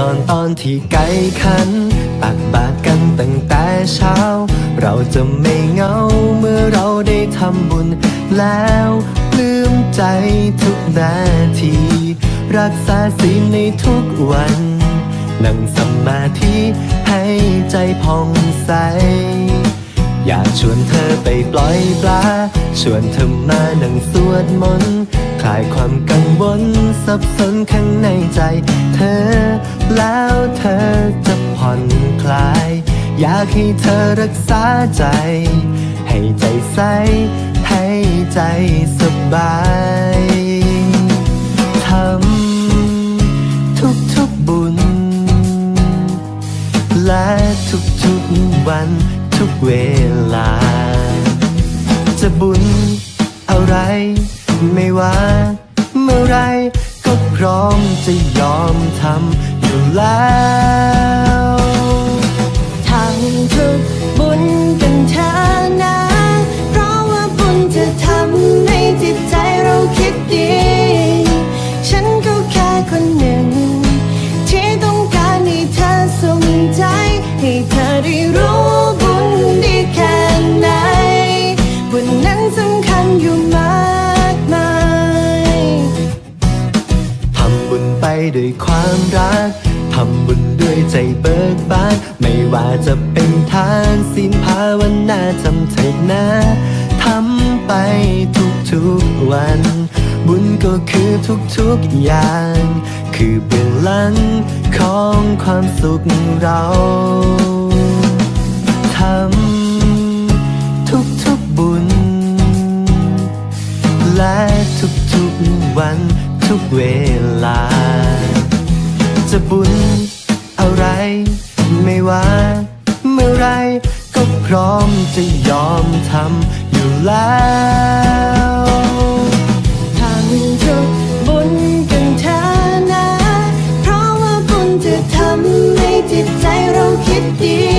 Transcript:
อนตอนที่ไก่ขันตักบาตรกันตั้งแต่เช้าเราจะไม่เหงาเมื่อเราได้ทำบุญแล้วปลื้มใจทุกนาทีรักษาศีลในทุกวันนั่งสมาธิให้ใจผ่องใสอยากชวนเธอไปปล่อยปลาชวนเธอมานั่งสวดมนต์คลายความกังวลสับสนข้างในใจเธอแล้วเธอจะผ่อนคลายอยากให้เธอรักษาใจให้ใจใสให้ใจสบายทำทุกบุญและทุกวันทุกเวลาจะบุญอะไรไม่ว่าเมื่อไรก็พร้อมจะยอมทำอยู่แล้วทำทุกบุญกันเถอะนะเพราะว่าบุญจะทำให้จิตใจเราคิดดีฉันก็แค่คนหนึ่งที่ต้องการให้เธอสนใจให้เธอได้รู้บุญดีแค่ไหนบุญนั้นสำคัญอยู่มากมายทำบุญไปด้วยความรักทำบุญด้วยใจเบิกบานไม่ว่าจะเป็นทานศีลภาวนาจำเถิดนะทำไปทุกวันบุญก็คือทุกอย่างคือเบื้องหลังของความสุขเราทำทุกบุญและทุกวันทุกเวลาจะบุญอะไรไม่ว่าเมื่อไรก็พร้อมจะยอมทำอยู่แล้วทำทุกบุญกันเถอะนะเพราะว่าบุญจะทำให้จิตใจเราคิดดี